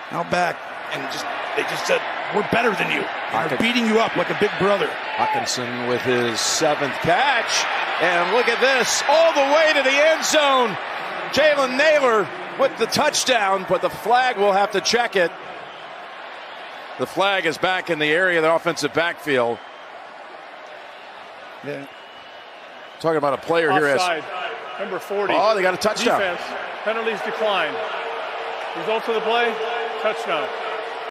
out back, and they just said, we're better than you. They're beating you up like a big brother. Hawkinson with his 7th catch. And look at this, all the way to the end zone. Jalen Nailor with the touchdown, but the flag will have to check it. The flag is back in the area of the offensive backfield. Yeah. Talking about a player Offside. here. Number 40. Oh, they got a touchdown. Defense. Penalties declined. Results of the play, touchdown.